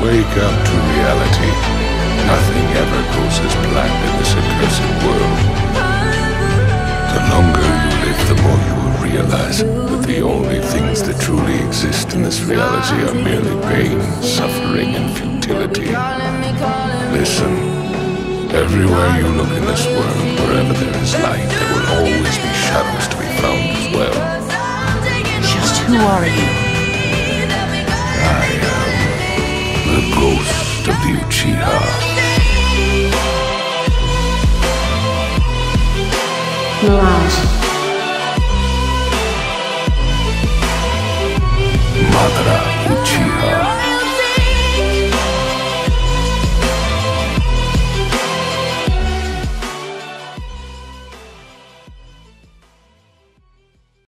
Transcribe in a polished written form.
Wake up to reality. Nothing ever goes as planned in this accursed world. The longer you live, the more you will realize that the only things that truly exist in this reality are merely pain, suffering, and futility. Listen, everywhere you look in this world, wherever there is light, there will always be shadows to be found as well. Just who are you? I am the ghost of the Uchiha. Mirage.